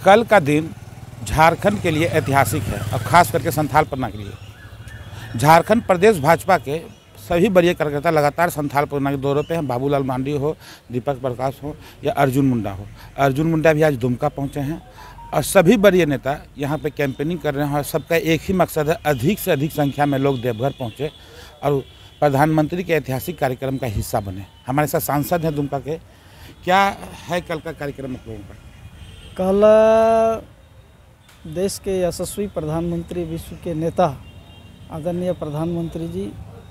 कल का दिन झारखंड के लिए ऐतिहासिक है और ख़ास करके संथाल परगना के लिए। झारखंड प्रदेश भाजपा के सभी वरीय कार्यकर्ता लगातार संथाल परगना के दौरे पे हैं। बाबूलाल मांडी हो, दीपक प्रकाश हो या अर्जुन मुंडा हो। अर्जुन मुंडा भी आज दुमका पहुंचे हैं और सभी वरीय नेता यहां पे कैंपेनिंग कर रहे हैं और सबका एक ही मकसद है, अधिक से अधिक संख्या में लोग देवघर पहुंचे और प्रधानमंत्री के ऐतिहासिक कार्यक्रम का हिस्सा बने। हमारे साथ सांसद हैं दुमका के। क्या है कल का कार्यक्रम आप लोगों का? कल देश के यशस्वी प्रधानमंत्री, विश्व के नेता आदरणीय प्रधानमंत्री जी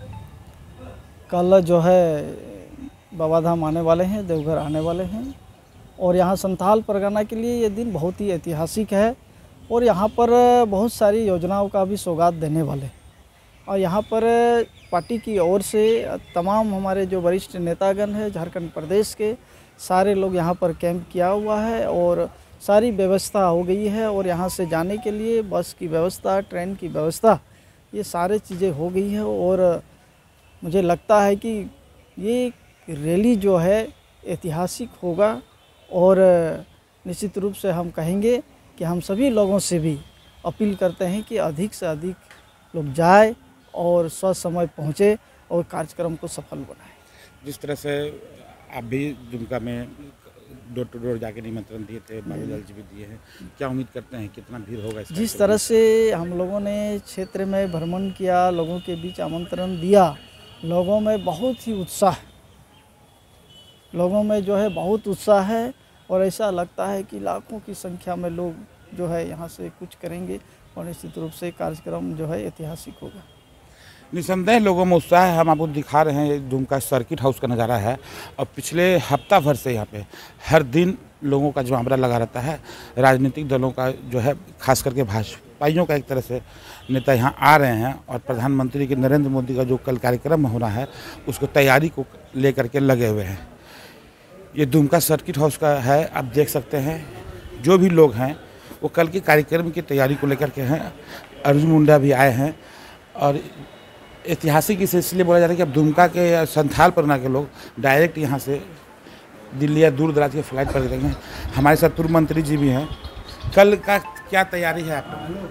कल जो है बाबाधाम आने वाले हैं, देवघर आने वाले हैं और यहाँ संथाल परगना के लिए ये दिन बहुत ही ऐतिहासिक है और यहाँ पर बहुत सारी योजनाओं का भी सौगात देने वाले। और यहाँ पर पार्टी की ओर से तमाम हमारे जो वरिष्ठ नेतागण हैं झारखंड प्रदेश के, सारे लोग यहाँ पर कैंप किया हुआ है और सारी व्यवस्था हो गई है और यहाँ से जाने के लिए बस की व्यवस्था, ट्रेन की व्यवस्था, ये सारी चीज़ें हो गई है। और मुझे लगता है कि ये रैली जो है ऐतिहासिक होगा और निश्चित रूप से हम कहेंगे कि हम सभी लोगों से भी अपील करते हैं कि अधिक से अधिक लोग जाए और ससमय पहुँचे और कार्यक्रम को सफल बनाएं। जिस तरह से आप भी दुमका में डोर टू डोर जाके निमंत्रण दिए थे, बाबूलाल जी भी दिए हैं, क्या उम्मीद करते हैं कितना भीड़ होगा? जिस तरह से हम लोगों ने क्षेत्र में भ्रमण किया, लोगों के बीच आमंत्रण दिया, लोगों में बहुत ही उत्साह, लोगों में जो है बहुत उत्साह है और ऐसा लगता है कि लाखों की संख्या में लोग जो है यहाँ से कुछ करेंगे और निश्चित रूप से कार्यक्रम जो है ऐतिहासिक होगा। निसंदेह लोगों में उत्साह है। हम आपको दिखा रहे हैं दुमका सर्किट हाउस का नज़ारा है और पिछले हफ्ता भर से यहाँ पे हर दिन लोगों का जमावड़ा लगा रहता है। राजनीतिक दलों का जो है, खास करके भाजपाइयों का एक तरह से नेता यहाँ आ रहे हैं और प्रधानमंत्री के नरेंद्र मोदी का जो कल कार्यक्रम होना है उसको तैयारी को लेकर के लगे हुए हैं। ये दुमका सर्किट हाउस का है, आप देख सकते हैं। जो भी लोग हैं वो कल के कार्यक्रम की तैयारी को लेकर के हैं। अर्जुन मुंडा भी आए हैं और ऐतिहासिक इसे इसलिए बोला जा रहा है कि अब दुमका के या संथाल परगना के लोग डायरेक्ट यहाँ से दिल्ली या दूर दराज के फ्लाइट पर रहेंगे। हमारे साथ पूर्व मंत्री जी भी हैं। कल का क्या तैयारी है आप?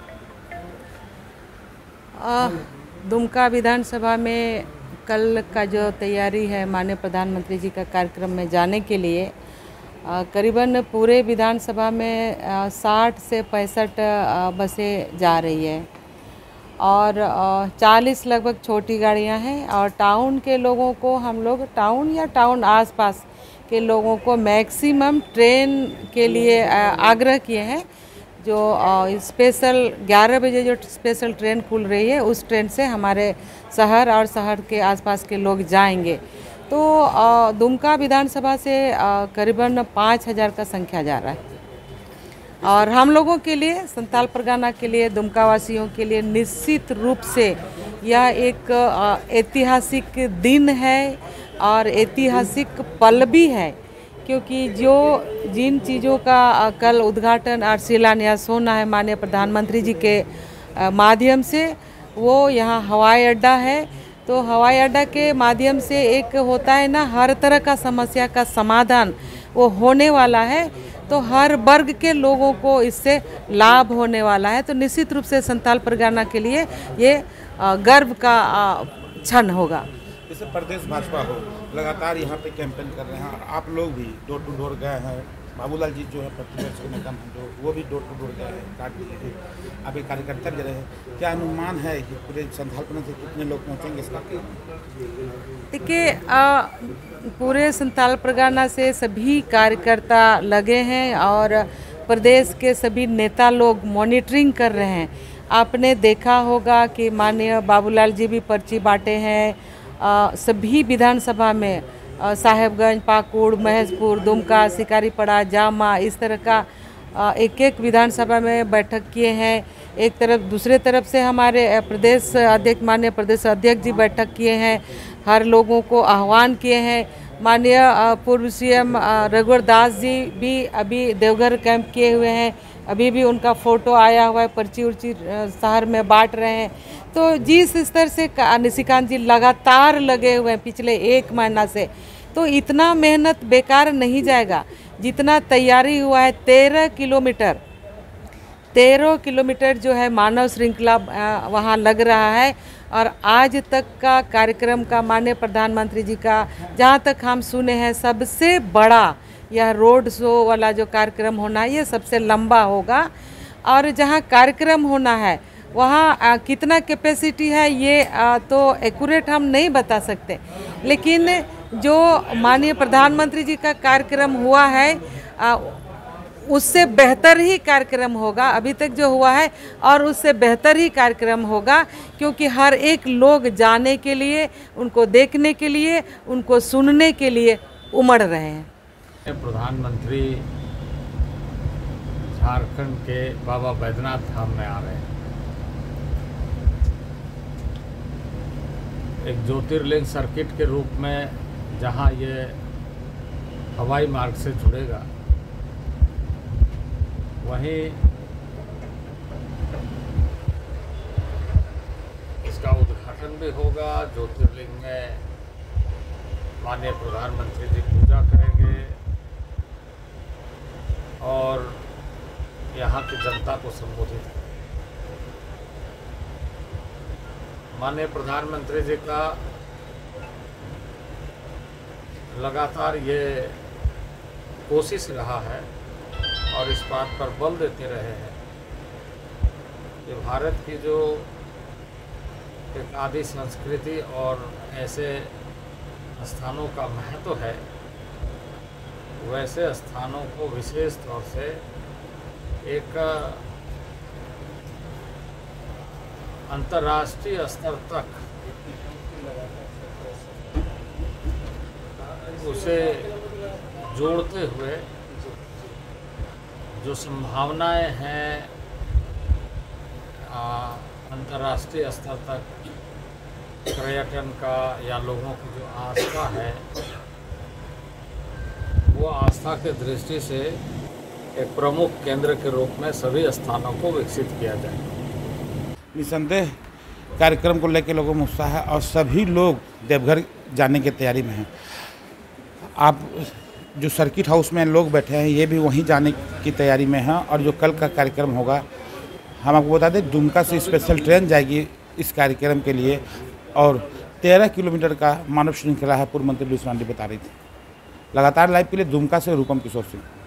दुमका विधानसभा में कल का जो तैयारी है माननीय प्रधानमंत्री जी का कार्यक्रम में जाने के लिए करीबन पूरे विधानसभा में 60 से 65 बसें जा रही है और 40 लगभग छोटी गाड़ियां हैं और टाउन के लोगों को हम लोग टाउन या टाउन आसपास के लोगों को मैक्सिमम ट्रेन के लिए आग्रह किए हैं। जो स्पेशल 11 बजे जो स्पेशल ट्रेन खुल रही है उस ट्रेन से हमारे शहर और शहर के आसपास के लोग जाएंगे। तो दुमका विधानसभा से करीबन 5000 का संख्या जा रहा है और हम लोगों के लिए, संथाल परगना के लिए, दुमका वासियों के लिए निश्चित रूप से यह एक ऐतिहासिक दिन है और ऐतिहासिक पल भी है, क्योंकि जिन चीज़ों का कल उद्घाटन और शिलान्यास होना है माननीय प्रधानमंत्री जी के माध्यम से, वो यहाँ हवाई अड्डा है। तो हवाई अड्डा के माध्यम से एक होता है ना, हर तरह का समस्या का समाधान वो होने वाला है, तो हर वर्ग के लोगों को इससे लाभ होने वाला है। तो निश्चित रूप से संथाल परगना के लिए ये गर्व का क्षण होगा। जैसे प्रदेश भाजपा हो लगातार यहाँ पे कैंपेन कर रहे हैं और आप लोग भी डोर टू डोर गए हैं। बाबूलाल जी जो है प्रतिपक्ष के नेता हैं, जो वो भी डोर टू डोर गए हैं, कार्ड लिए आप एक कार्यकर्ता भी रहे हैं। क्या अनुमान है कि पूरे संथाल परगना से कितने लोग पहुँचेंगे इसका? देखिए, पूरे संथाल परगना से सभी कार्यकर्ता लगे हैं और प्रदेश के सभी नेता लोग मॉनिटरिंग कर रहे हैं। आपने देखा होगा कि माननीय बाबूलाल जी भी पर्ची बांटे हैं सभी विधानसभा में, साहेबगंज, पाकुड़, महेशपुर, दुमका, शिकारीपड़ा, जामा, इस तरह का एक एक विधानसभा में बैठक किए हैं। एक तरफ, दूसरे तरफ से हमारे प्रदेश अध्यक्ष, माननीय प्रदेश अध्यक्ष जी बैठक किए हैं, हर लोगों को आह्वान किए हैं। माननीय पूर्व सीएम रघुवर दास जी भी अभी देवघर कैंप किए हुए हैं, अभी भी उनका फ़ोटो आया हुआ है, पर्ची उर्ची शहर में बांट रहे हैं। तो जिस स्तर से निशिकांत जी लगातार लगे हुए हैं पिछले 1 महीना से, तो इतना मेहनत बेकार नहीं जाएगा, जितना तैयारी हुआ है 13 किलोमीटर जो है मानव श्रृंखला वहाँ लग रहा है। और आज तक का कार्यक्रम का माननीय प्रधानमंत्री जी का जहाँ तक हम सुने हैं सबसे बड़ा यह रोड शो वाला जो कार्यक्रम होना है ये सबसे लंबा होगा। और जहाँ कार्यक्रम होना है वहाँ कितना कैपेसिटी है ये तो एक्यूरेट हम नहीं बता सकते, लेकिन जो माननीय प्रधानमंत्री जी का कार्यक्रम हुआ है उससे बेहतर ही कार्यक्रम होगा अभी तक जो हुआ है, और उससे बेहतर ही कार्यक्रम होगा, क्योंकि हर एक लोग जाने के लिए, उनको देखने के लिए, उनको सुनने के लिए उमड़ रहे हैं। प्रधानमंत्री झारखंड के बाबा बैद्यनाथ धाम में आ रहे हैं। एक ज्योतिर्लिंग सर्किट के रूप में जहां ये हवाई मार्ग से जुड़ेगा, वहीं इसका उद्घाटन भी होगा। ज्योतिर्लिंग में माननीय प्रधानमंत्री जी पूजा करेंगे और यहाँ की जनता को संबोधित करेंगे। माननीय प्रधानमंत्री जी का लगातार ये कोशिश रहा है और इस बात पर बल देते रहे हैं कि भारत की जो एक आदि संस्कृति और ऐसे स्थानों का महत्व है, वैसे स्थानों को विशेष तौर से एक अंतर्राष्ट्रीय स्तर तक उसे जोड़ते हुए जो संभावनाएं हैं अंतर्राष्ट्रीय स्तर तक पर्यटन का या लोगों की जो आस्था है, वो आस्था के दृष्टि से एक प्रमुख केंद्र के रूप में सभी स्थानों को विकसित किया जाए। निसंदेह कार्यक्रम को लेकर लोगों में उत्साह है और सभी लोग देवघर जाने की तैयारी में हैं। आप जो सर्किट हाउस में लोग बैठे हैं ये भी वहीं जाने की तैयारी में हैं। और जो कल का कार्यक्रम होगा, हम आपको बता दें, दुमका से स्पेशल ट्रेन जाएगी इस कार्यक्रम के लिए और 13 किलोमीटर का मानव श्रृंखला है, पूर्व मंत्री लुईस मांडी बता रही थी। लगातार लाइव के लिए दुमका से रूपम किशोर सिंह।